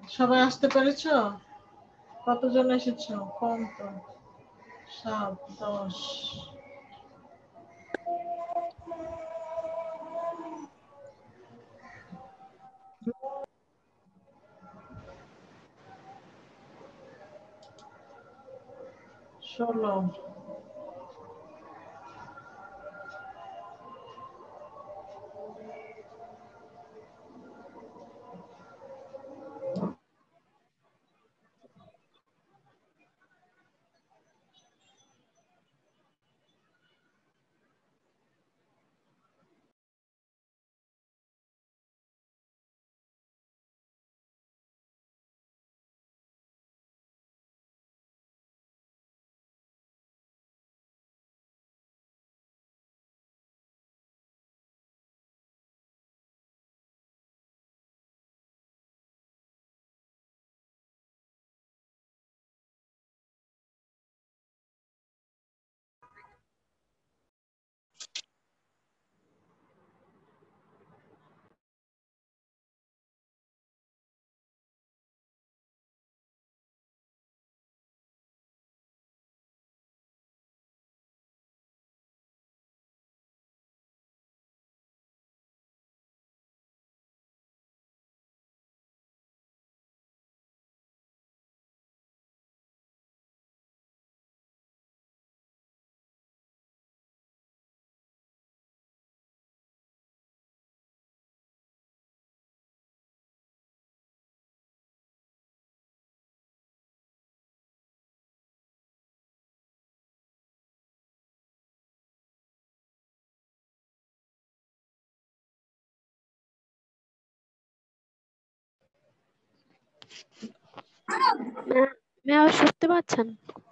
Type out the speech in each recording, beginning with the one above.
সবাই আসতে পেরেছো? কতজন এসেছো? কম তো, 7, 10। ষোলো। আওয়াজ শুনতে পাচ্ছেন?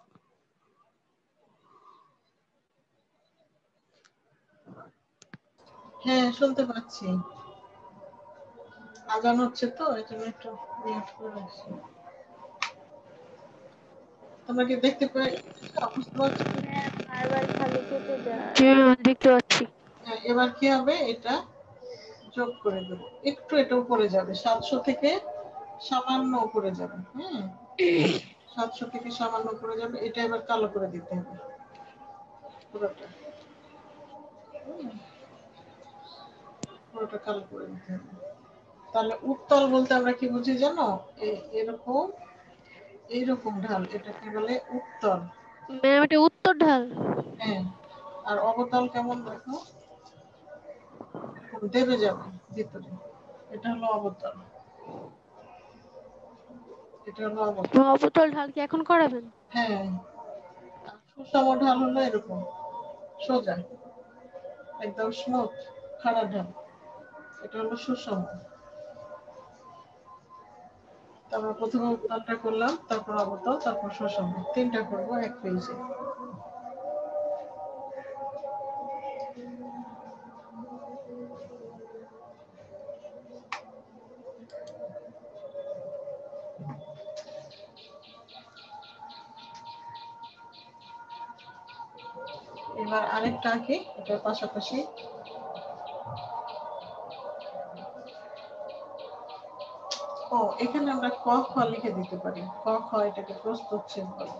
হ্যাঁ, শুনতে পাচ্ছি। আজান হচ্ছে তো, এই জন্য একটু মিউট করে রাখছি। তোমরা কি দেখতে পাই? বুঝতে পারছো? বারবার খালি কেটে যায়। দেখতে পাচ্ছি। হ্যাঁ, এবার কি হবে? এটা যোগ করে দেবো। একটু এটা উপরে যাবে, 700 থেকে সামান্য উপরে যাবে। হ্যাঁ, 700 থেকে সামান্য উপরে যাবে। এটা এবার কালো করে দিতে হবে পুরোটা। পুরোটা কালো করে দিতে হবে। তাহলে উত্তল বলতে আমরা কি বুঝি জানো? এরকম এইরকম ঢাল, এটাকে বলে উত্তল। ম্যাম এটা উত্তর ঢাল। হ্যাঁ, আর অবতল কেমন দেখো? দেবে যাবে ভিতরে, এটা হলো অবতল। এটা হলো অবতল। অবতল ঢাল কি এখন করাবেন? হ্যাঁ, সুষম ঢাল হলো এরকম সোজা, একদম স্মুথ খাড়া ঢাল, এটা হলো সুষম। তারপর প্রথমে উত্তলটা করলাম, তারপর অবতল, তারপর সুষম, 3টা করবো এক পেজে। এবার আরেকটা আঁকি এটার পাশাপাশি। ও, এখানে আমরা ক খ লিখে দিতে পারি। ক খ এটাকে প্রস্থচ্ছেদ বলে।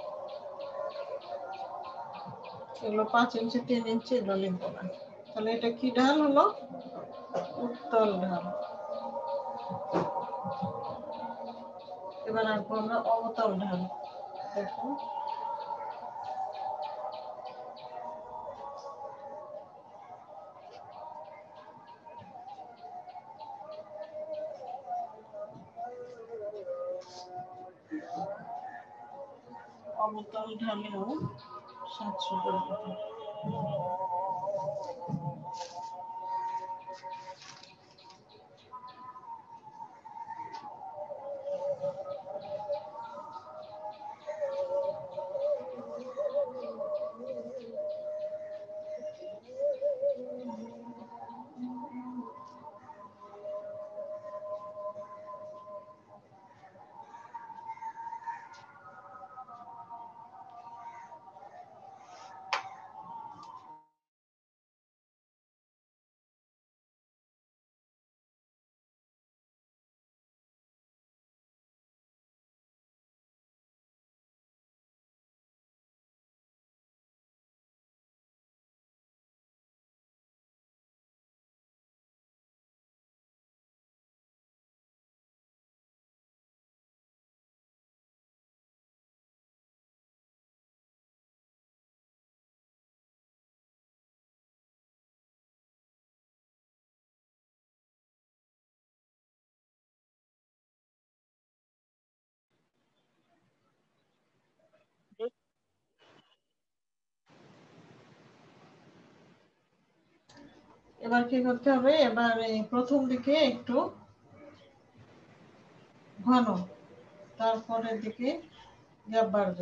এগুলো 5 ইঞ্চি 3 ইঞ্চি এগুলো লিখবো না। তাহলে এটা কি ঢাল হলো? উত্তল ঢাল। এবার আঁকবো আমরা অবতল ঢাল। দেখো, অবতল ঢালেও 700 করে দিতে হবে। এবার কি করতে হবে, এবার এই প্রথম দিকে একটু ঘন, তারপরের দিকে গ্যাপ বাড়বে।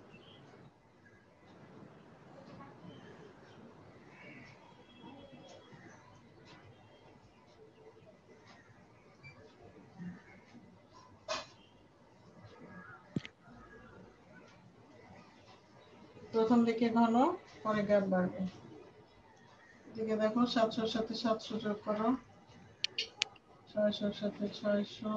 প্রথম দিকে ঘন, পরে গ্যাপ বাড়বে। এদিকে দেখো 700 সাথে 700 যোগ করো, 600 সাথে 600,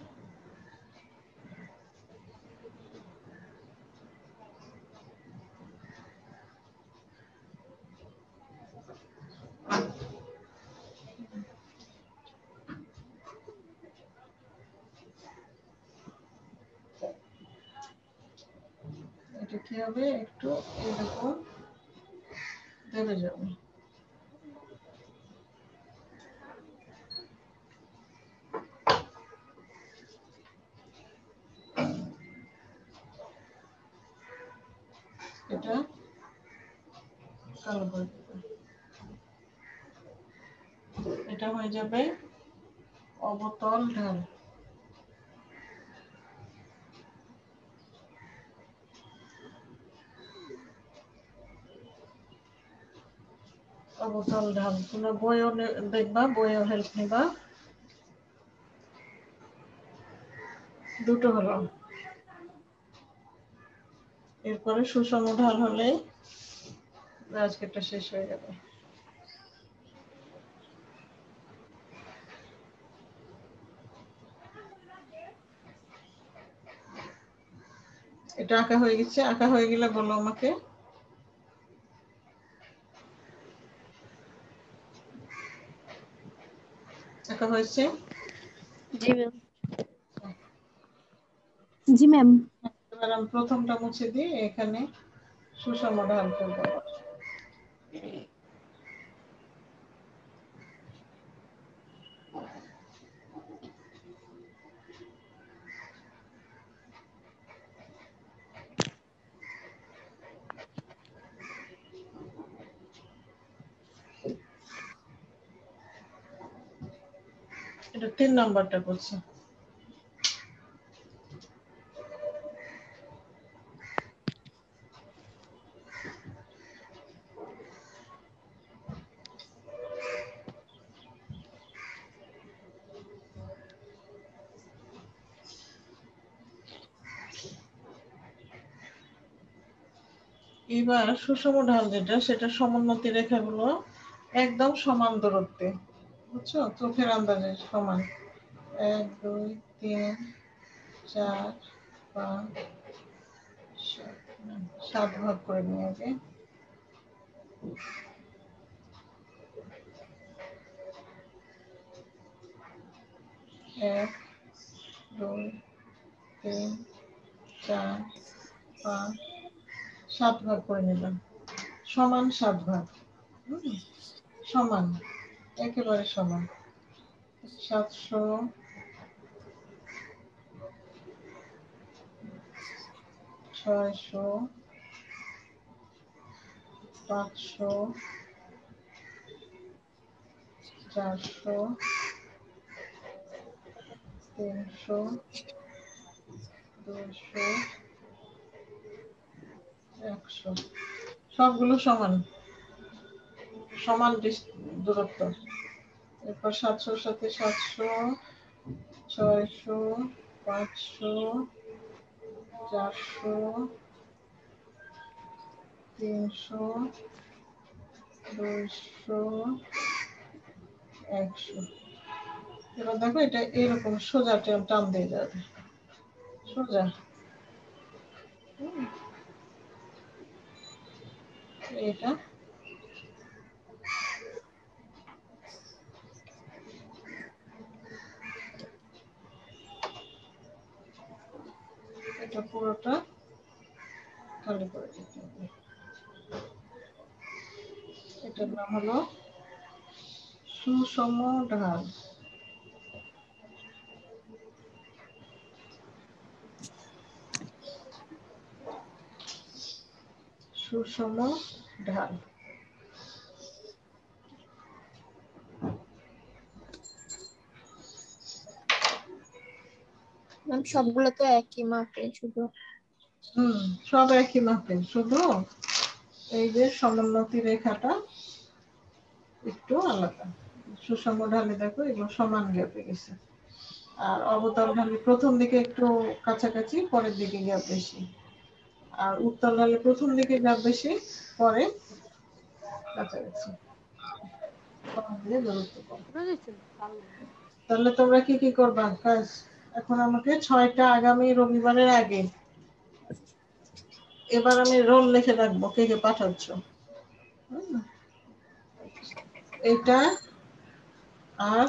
এটা কি হবে, একটু এরকম দেবে যাবে। এটা কালো করে দেবে। এটা হয়ে যাবে অবতল ঢাল। অবতল ঢাল তোমরা বইও দেখবা, বইও হেল্প নিবা। দুটো হলো, এরপরে সুষম ঢাল হলেই আজকেরটা শেষ হয়ে যাবে। এটা আঁকা হয়ে গেছে, আঁকা হয়ে গেলে বলো আমাকে। আঁকা হয়েছে? জি ম্যাম। জি ম্যাম। এবার আমি প্রথমটা মুছে দিই, এখানে সুষম ঢাল করবো। এটা 3 নাম্বারটা করছে। এবার সুষম ঢাল যেটা, সেটা সমোন্নতি রেখাগুলো একদম সমান দূরত্বে, বুঝছো, চোখের আন্দাজে সমান। 1 2 3 4 5 7 ভাগ করে নিয়ে আগে। 1 2 3 4 5 7 ভাগ করে নিলাম, সমান 7 ভাগ। সমান, একেবারে সমান। 700, 600, 500, 400, 300, 200, 100, সবগুলো সমান, সমান দূরত্ব। এরপর 700 সাথে 700, 600, 500, 400, 300, 200, 100। এবার দেখো এটা এরকম সোজা টান দিয়ে যাবে, সোজা। এটা এটা পুরোটা খালি করে দিতে হবে। এটার নাম হলো সুষম ঢাল। সুষম ঢাল। ম্যাম সবগুলো তো একই মাপে, শুধু সব একই মাপে, শুধু এই যে সমোন্নতি রেখাটা একটু আলাদা। সুষম ঢালে দেখো এগুলো সমান গ্যাপে গেছে, আর অবতল ঢালে প্রথম দিকে একটু কাছাকাছি, পরের দিকে গ্যাপ বেশি, আর উত্তল ঢালে প্রথম দিকে গ্যাপ বেশি, পরে কাছাকাছি। তাহলে তোমরা কি কি করবা কাজ? এখন আমাকে 6টা আগামী রবিবারের আগে, এবার আমি রোল লিখে রাখবো কে কে পাঠাচ্ছ। এটা আর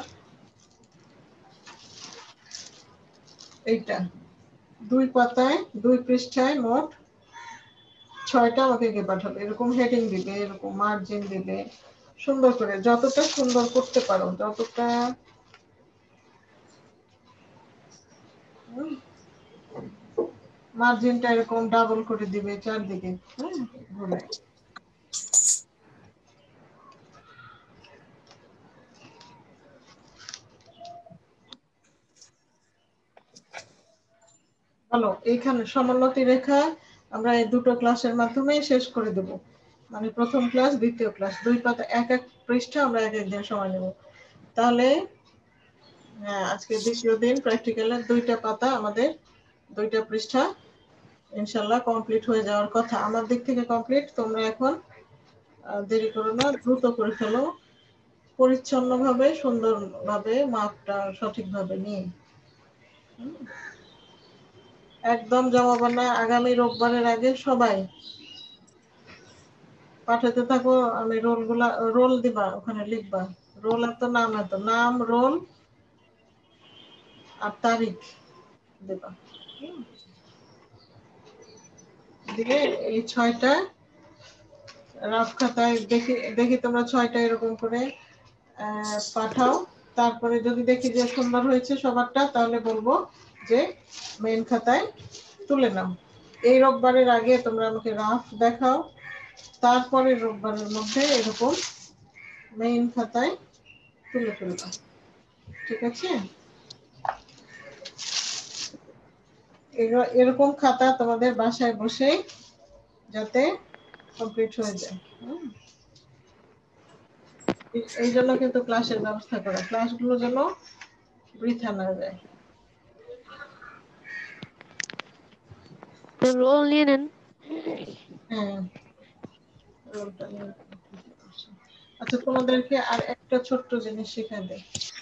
এইটা 2 পাতায় 2 পৃষ্ঠায় মোট 6টা আমাকে কে পাঠাবে, এরকম হেডিং দিবে, এরকম মার্জিন দিবে, সুন্দর করে যতটা সুন্দর করতে পারো, যতটা মার্জিনটা এরকম ডাবল করে দিবে চারদিকে, ঘুরে। বলো, এইখানে সমোন্নতি রেখা আমরা এই দুটো ক্লাসের মাধ্যমে শেষ করে দেব, মানে প্রথম ক্লাস দ্বিতীয় ক্লাস 2 পাতা, এক এক পৃষ্ঠা আমরা এক এক দিন সময় নেব। তাহলে হ্যাঁ, আজকে দ্বিতীয় দিন প্র্যাকটিক্যালের 2টা পাতা আমাদের 2টা পৃষ্ঠা ইনশাআল্লাহ কমপ্লিট হয়ে যাওয়ার কথা। আমার দিক থেকে কমপ্লিট, তোমরা এখন দেরি করো না, দ্রুত করে ফেলো, পরিচ্ছন্নভাবে সুন্দরভাবে মাপটা সঠিকভাবে নিয়ে একদম জমাবে না। আগামী রোববারের আগে সবাই পাঠাতে থাকো। আমি রোল দিবা, ওখানে লিখবা রোল, এত নাম রোল আর তারিখ দিবা, দিয়ে এই 6টা রাফ খাতায় দেখি দেখি তোমরা 6টা এরকম করে পাঠাও। তারপরে যদি দেখি যে সুন্দর হয়েছে সবারটা, তাহলে বলবো যে মেইন খাতায় তুলে নাও। এই রোববারের আগে তোমরা আমাকে রাফ দেখাও, তারপরে রোববারের মধ্যে এরকম মেইন খাতায় তুলে ফেলবা, ঠিক আছে? এরকম খাতা তোমাদের বাসায় বসে যাতে কমপ্লিট হয়ে যায়। এই জন্য কিন্তু ক্লাসের ব্যবস্থা করা, ক্লাসগুলো যেন বৃথা না যায়। রোল নিয়ে নেন। হ্যাঁ, আচ্ছা, তোমাদেরকে আর একটা ছোট্ট জিনিস শেখাই দেয়,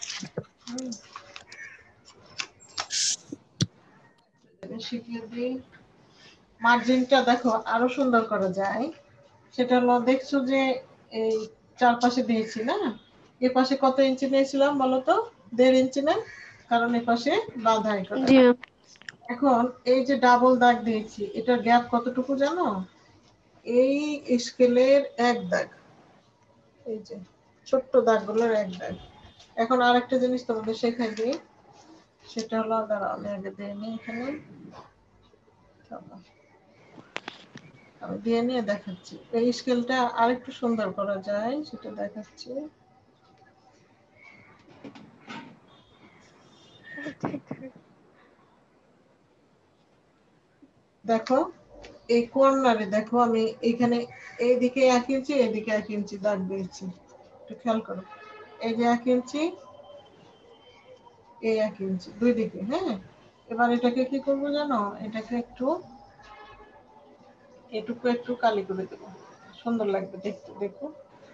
শিখিয়ে দিই। মার্জিনটা দেখো আরো সুন্দর করা যায়, সেটা হলো দেখছো যে এই চারপাশে দিয়েছি না, এ পাশে কত ইঞ্চি নিয়েছিলাম বলো তো? 1.5 ইঞ্চি না, কারণ এ পাশে বাঁধা এটা। এখন এই যে ডাবল দাগ দিয়েছি, এটার গ্যাপ কতটুকু জানো? এই স্কেলের 1 দাগ, এই যে ছোট্ট দাগগুলোর 1 দাগ। এখন আরেকটা জিনিস তোমাদের শেখাই দিই, সেটা হলো, দাঁড়াও আমি আগে দিয়ে নিই, এখানে আমি দিয়ে নিয়ে দেখাচ্ছি। এই স্কেলটা আরেকটু সুন্দর করা যায়, সেটা দেখাচ্ছি। দেখো এই কর্নারে দেখো, আমি এখানে এইদিকে 1 ইঞ্চি, এদিকে 1 ইঞ্চি দাগ দিয়েছি, একটু খেয়াল করো। এই যে 1 ইঞ্চি, এই 1 ইঞ্চি, দুই দিকে। হ্যাঁ, এবার এটাকে কি করবো জানো? এটাকে এটুকু একটু কালি করে দেবো, সুন্দর লাগবে দেখতে, দেখো।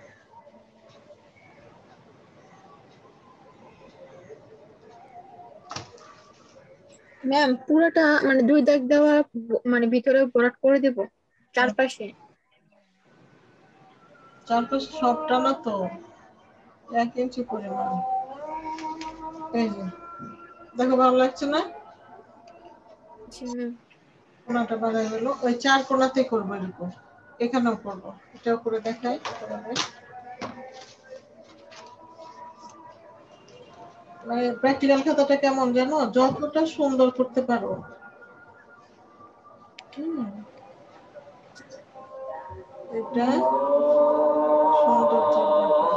ম্যাম পুরোটা মানে 2 দাগ দেওয়া, মানে ভিতরে ভরাট করে দেব চারপাশে? চারপাশে সবটা না তো, 1 ইঞ্চি পরিমাণ। এই যে দেখো, ভালো লাগছে না? জি ম্যাম। কোনাটা বাঁধা গেল, ওই 4 কোনাতে করবো এরকম, এখানেও করবো, এটাও করে দেখাই তোমাদের। মানে প্র্যাকটিক্যাল খাতাটা কেমন জানো? যতটা সুন্দর করতে পারো, এটা সৌন্দর্যের ব্যাপার।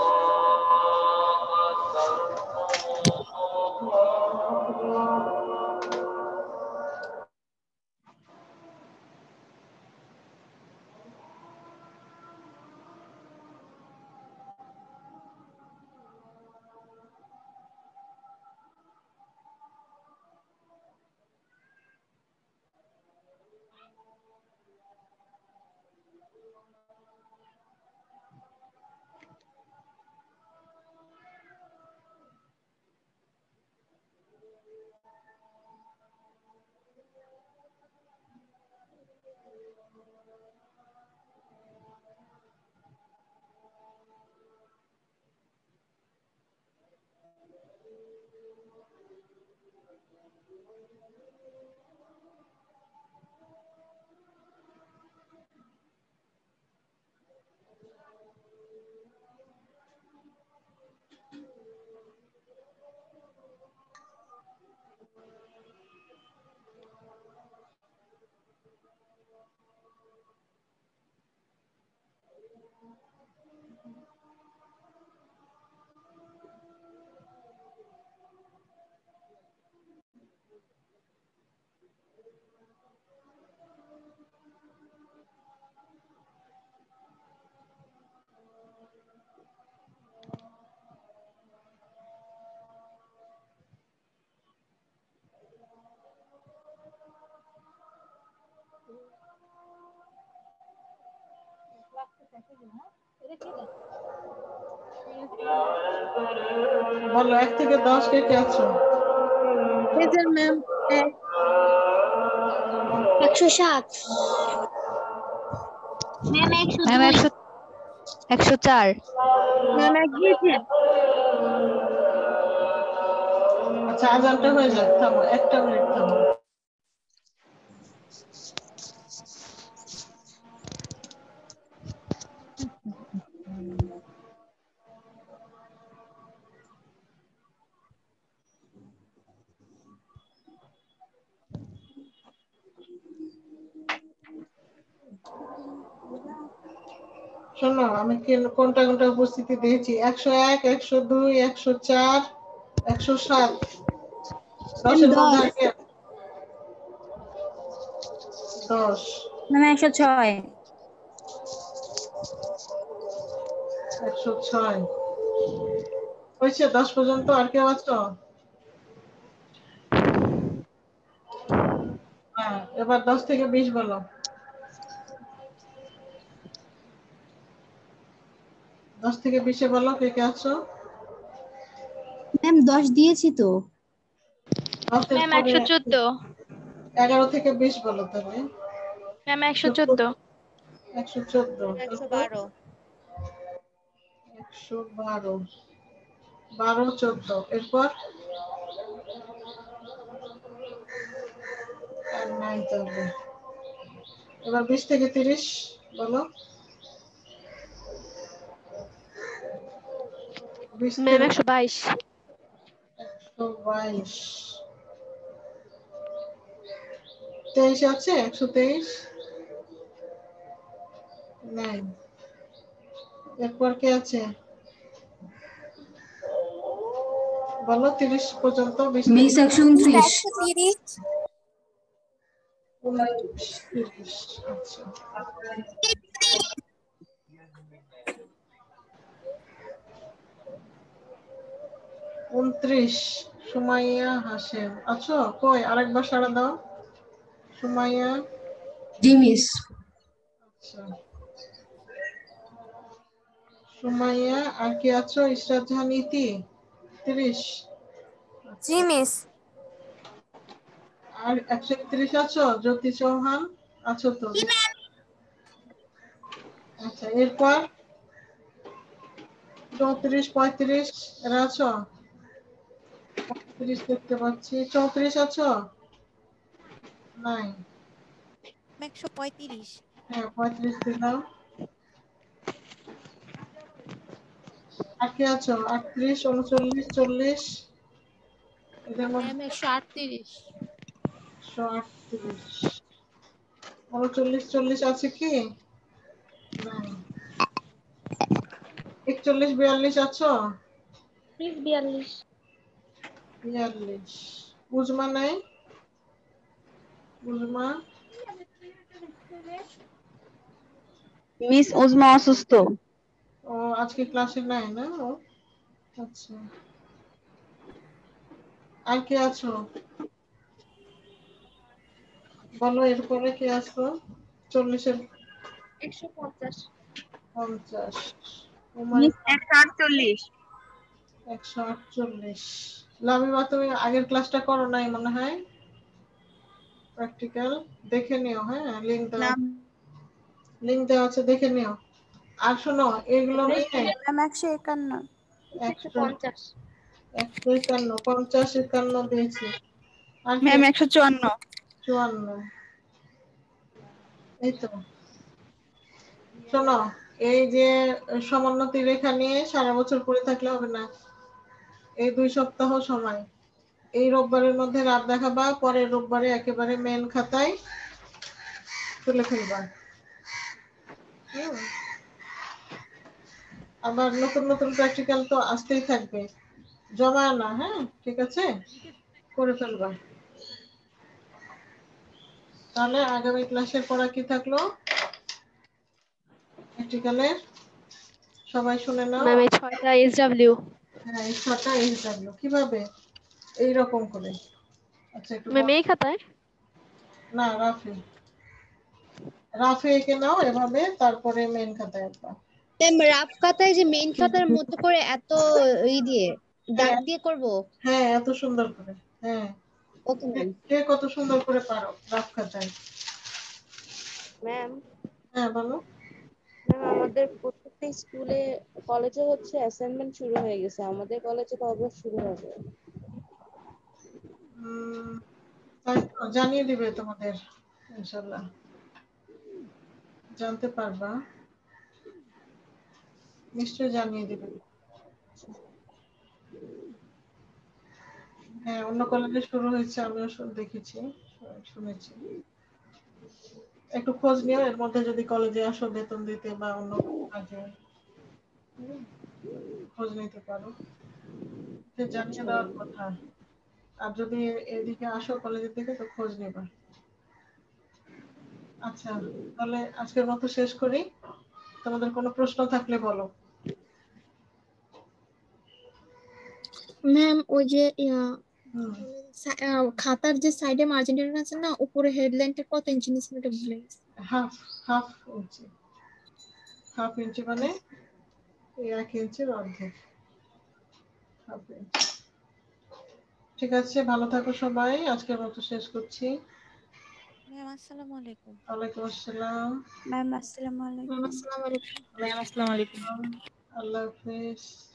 বলো 1 থেকে 10 কে কে আছো? রেজাল্ট ম্যাম 107 ম্যাম 102 104 ম্যাম 1 দিয়েছেন। আচ্ছা আজানটা হয়ে যাক, থামো 1টা মিনিট থামো। শোনো আমি কোনটা কোনটা উপস্থিতি দিয়েছি। 101, 102, 104, 107। 10-এর মধ্যে আর কে? 10। ম্যাম 106 106 হয়েছে। 10 পর্যন্ত আর কেউ আছো? হ্যাঁ, এবার 10 থেকে 20 বলো। 10 থেকে 20-এ বলো কে কে আছো? ম্যাম 10 দিয়েছি তো। 10-এর ম্যাম পরে 114 11 থেকে 20 বলো তাহলে। ম্যাম 114 114 112 112 12 14 এরপর আর নাই তাহলে। এবার 20 থেকে 30 বলো। 20 ম্যাম থেকে 122 122 23 আছে? 123 নাই। এরপর কে আছে বলো? 30 পর্যন্ত। 20 থেকে 129 29 30। আচ্ছা 29 সুমাইয়া হাসেম আছো? কই আরেকবার সাড়া দাও সুমাইয়া। জি মিস। আচ্ছা সুমাইয়া আর কি আছো? ইশরাত জাহান ইতি 30। জি মিস। আর 131 আছো? জ্যোতি চৌহান আছো তো? আচ্ছা এরপর 34 35 এরা আছো? 35 দেখতে পাচ্ছি। 34 আছো? নাই। 135 হ্যাঁ 35 দিলাম। আর কি আছো? 38 39 40 এদের মধ্যে ম্যাম 138 138 39 40 আছে কি? নাই। 41 42 আছো? প্লিজ 42 42 উজমা নাই? উজমা মিস উজমা অসুস্থ। ও আজকে ক্লাসে নাই না ও? আচ্ছা আর কে আছো বলো? এরপরে কে আছো? 40-এর 150 50 মিস 148 148 লামিমা তুমি আগের ক্লাসটা করো নাই মনে হয়। প্র্যাকটিক্যাল দেখে নিও। হ্যাঁ লিংক দেওয়া আছে দেখে নিও। আর শোনো এগুলো নিয়ে ম্যাম 151 150 151 50 51 দিয়েছি। আর কি? ম্যাম 154 54 এই তো। শোনো এই যে সমোন্নতি রেখা নিয়ে সারা বছর পড়ে থাকলে হবে না। এই 2 সপ্তাহ সময়, এই রোববারের মধ্যে রাত দেখাবা, পরের রোববারে একেবারে মেন খাতায় তুলে ফেলবা। হুম। আবার নতুন নতুন প্র্যাকটিক্যাল তো আসতেই থাকবে, জমা না। হ্যাঁ ঠিক আছে, করে ফেলবা। তাহলে আগামী ক্লাসের পড়া কি থাকলো? প্র্যাকটিক্যালের সবাই শুনে নাও। ম্যাম এই 6টা এসডব্লিউ হ্যাঁ এই 6টা এইচডব্লিউ কিভাবে? এইরকম করে। আচ্ছা একটু ম্যাম এই খাতায় না রাফে রাফে এঁকে নাও এভাবে, তারপরে মেন খাতায় আঁকবা। ম্যাম রাফ খাতায় যে মেইন খাতার মতো করে এত দিয়ে দাগ হ্যাঁ দিয়ে করব। হ্যাঁ, এত সুন্দর করে। হ্যাঁ, ওকে ম্যাম। কে কত সুন্দর করে পারো রাফ খাতায়। ম্যাম হ্যাঁ বলো। ম্যাম আমাদের প্রত্যেকটা স্কুলে কলেজে হচ্ছে অ্যাসাইনমেন্ট শুরু হয়ে গেছে, আমাদের কলেজে কবে শুরু হবে? তাই তো, জানিয়ে দিবে তোমাদের, ইনশাল্লাহ জানতে পারবা, নিশ্চয় জানিয়ে দিবে। হ্যাঁ, অন্য কলেজে শুরু হয়েছে, আমিও দেখেছি, শুনেছি। একটু খোঁজ নিও, এর মধ্যে যদি কলেজে আসো বেতন দিতে বা অন্য কোনো কাজে, খোঁজ নিতে পারো, যে জানিয়ে দেওয়ার কথা। আর যদি এদিকে আসো কলেজের দিকে তো খোঁজ নিবা। আচ্ছা, তাহলে আজকের মতো শেষ করি। তোমাদের কোনো প্রশ্ন থাকলে বলো। ম্যাম ওই যে হুম, খাতার যে সাইডে মার্জিন আছে না, উপরে হেডলাইনটা কত ইঞ্চি নিচে ওটা ভুলে গেছি। Half half inch. Half inch মানে এই 1 ইঞ্চির অর্ধেক, হাফ ইঞ্চি। ঠিক আছে, ভালো থাকো সবাই, আজকের মতো শেষ করছি। ম্যাম আসসালামু আলাইকুম। ওয়ালাইকুম আসসালাম। ম্যাম আসসালামু আলাইকুম। ম্যাম আসসালামু আলাইকুম। ম্যাম আসসালামু আলাইকুম। আল্লাহ হাফেজ।